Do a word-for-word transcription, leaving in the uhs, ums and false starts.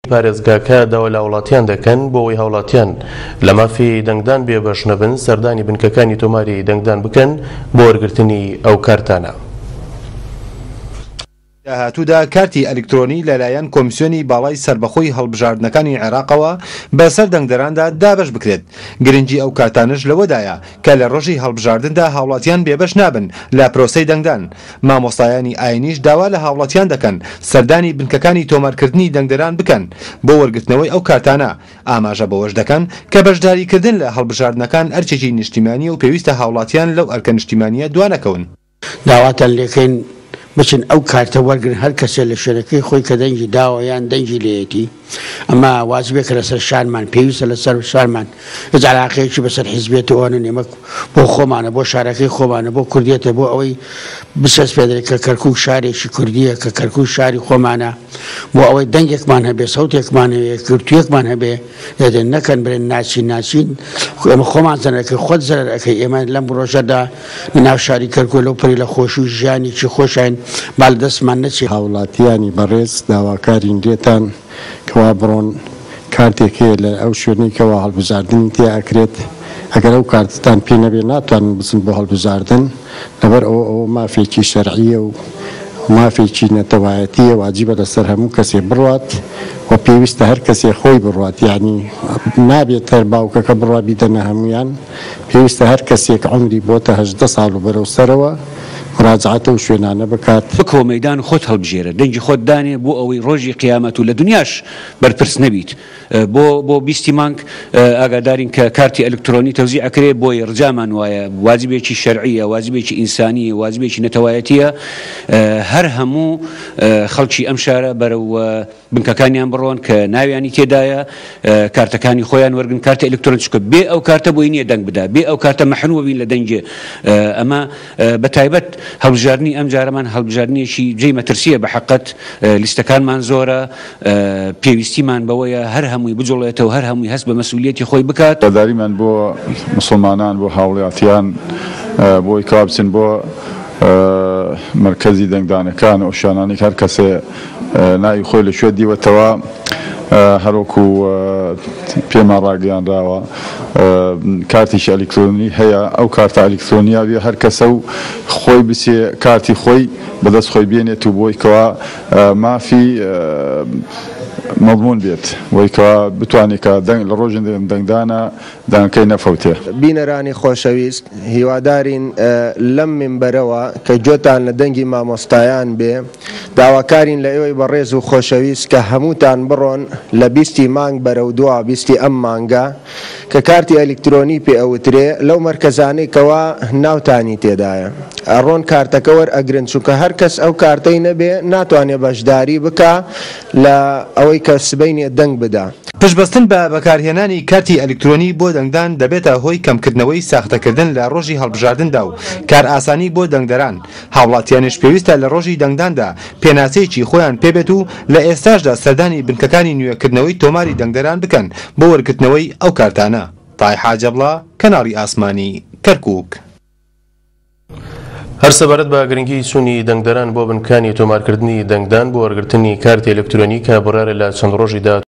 پارێزگاکە داوا لە وڵاتیان دەکەن بۆ ئەوەی هاوڵاتیان لە مافی دەنگدان بێبەش نەبن، سەردانی بنکەکانی تۆماری دەنگدان بکەن بۆ وەرگرتنی ئەو کارتانە. داهاتوودا کارتی ئەلکترۆنی لەلایەن کۆمیسیۆنی باڵای سربەخۆی هەڵبژاردنەکانی عێراقەوە بەسەر دەنگدەراندا دابەش بکرێت. گرنگی ئەو کارتانش لەوەدایە کە لە ڕۆژی هەڵبژاردندا هاوڵاتیان بێبەش نابن لە پرۆسەی دەنگدان. مامۆستایانی ئاینیش داوا لە هاوڵاتیان دەکەن سەردانی بنکەکانی تۆمارکردنی دەنگدەران بکەن بۆ وەرگرتنەوەی ئەو کارتانە. ئاماژە بەوەش دەکەن کە بەشداریکردن لە هەڵبژاردنەکان ئەرچێکی نیشتیمانی و پێویستە هاوڵاتیان لەو ئەرکە نیشتیمانیە دوانەکەون. داواتە لێکەین بچن ئەو کارتە وەرگن هەر کەسێ لە شوێنەکەی خۆی کە دەنگی داوە یان دەنگی لێتی، ئەمە واجبێکە لەسەر شارمان، پێویستە لەسەر شارمان هیچ علاقەیەکی بەسەر حیزبێت و ئەوانە نێمە بۆ خۆمانە، بۆ شارەکەی خۆمانە، بۆ کوردیەتە، بۆ ئەوەی بسەس پێدرێت کە کەرکووک شارێکی کوردیە، کە کەرکووک شاری خۆمانە، بۆ ئەوەی دەنگێکمان هەبێ، سەوتێکمان هەبێ، کورتویەکمان هەبێ، دەدێن نەکەن برێن ناچین ناچین ئێمە خۆمان زەرەکەی خۆت زەرەکەی ئێمە لەم ڕۆژەدا ناو شاری کەرکووک لەو پەری لە خۆشی و ژیانێکی خۆشین بالدەستمان نەچێت. هاوڵاتیانی بەڕێز داواکارین لێتان کەوا بڕۆن کارتێکەیە لە ئەو شوێنەی کەوا هەڵبژاردنی تێ ئەکرێت، ئەگەر ئەو کارتتان پێ نەبێ ناتوانن بچن بۆ هەڵبژاردن، لەبەر ئەوە ئەوە مافێکی شەرعیە و مافێکی نەتەوایەتیە، واجبە لەسەر هەموو کەسێ بڕوات و پێویستە هەر کەسێ خۆی بڕوات، یعنی نابێت هەر باوکەکە بڕوا بیدەنە هەمویان، پێویستە هەر کەسێک عمری بۆتە هەژدە ساڵ و بەرەو سەرەوە مراجعاتە و شوێنانە بکات. بکەوە مەیدان خۆت هەڵبژێرە، دەنگی خۆت دانێ بۆ ئەوەی ڕۆژی قیامەت و لە دنیاش بەرپرس نەبیت. بۆ بۆ بیستی مانگ ئاگادارین کە کارتی ئەلکترۆنی تەوزیع ئەکرێ بۆی ڕجامان وایە، واجبێکی شەرعیە، واجبێکی ئینسانیە، واجبێکی نەتەوایەتیە. هەر هەموو خەڵکی ئەم شارە بەرەو بنکەکانیان بڕۆن کە ناویانی تێدایە کارتەکانی خۆیان وەرگن کارتە ئەلکترۆنی، چکە بێ ئەو کارتە بۆی نییە دەنگ بدا، بێ ئەو کارتە مەحنووە بین لە دەنگێ. ئەمە بەتایبەت هەڵبژاردننی ئەم جارەمان هەڵبژاردنێکی جێی مەترسیە، بە حەقەت لیستەکانمان زۆرە، پێویستیمان بەوەیە هەر هەمووی بجوڵێتەوە، هەر هەمووی هەست بە مەسئولیەتی خۆی بکات. دەداریمان بۆ مسلمانان، بۆ هاوڵاتیان، بۆی کابچن بۆ مرکزی دەنگدانەکان و شانانی هەر کەسێ ناوی خۆی لە شوێ دیوەتەوە، هەروەکو پێمان ڕاگەیاندراوە کارتیش ئەلکترۆنی هەیە، ئەو کارتە ئەلکترۆنیا بێ هەر کەسە و خۆی بچێ کارتی خۆی بەدەست خۆی بێنێت و بۆی کەوا مافی مەضمون بێت، بۆی کەوا بتوانێت کە لە ڕۆژی دەنگدانە دەنگەکەی نەفەوتێ. بینەرانی خۆشەویست، هیوادارین لەم منبەرەوە کە گوێتان لە دەنگی مامۆستایان بێ، داواکارین لە ئێوەی بەڕێز و خۆشەویست کە هەمووتان بڕۆن لە بیستی مانگ بەرەو دووە بیستی ئەم مانگە کە کارتی ئەلکترۆنی پێ ئەوترێ لەو مەرکەزانەی کەوا ناوتانی تێدایە، ئەڕۆن کارتەکە وەرئەگرن، چونکە هەر کەس ئەو کارتەی نەبێ ناتوانێت بەشداری بکە لە ئەوەی کە سبەینێ دەنگ بدا. پشتبەستن بە بەکارهێنانی کارتی ئەلکترۆنی بۆ دەنگدان دەبێتە هۆی کەمکردنەوەی ساختەکردن لە ڕۆژی هەڵبژاردندا و کار ئاسانی بۆ دەنگدەران. هاوڵاتیانش پێویستە لە ڕۆژی دەنگداندا پێناسەیەکی خۆیان پێبێت و لە ئێستاشدا سەردانی بنکەکانی نوێکردنەوەی تۆماری دەنگدەران بکەن بۆ وەرگرتنەوەی ئەو کارتانە. تای حاجەبڵا، کەناڵی ئاسمانی، کەرکووک. هەر سەبارەت بە گرنگی چوونی دەنگدەران بۆ بنکانی تۆمارکردنی دەنگدان بۆ وەرگرتنی کارتی ئەلکترۆنی کە بڕیارە لە چەند ڕۆژیدا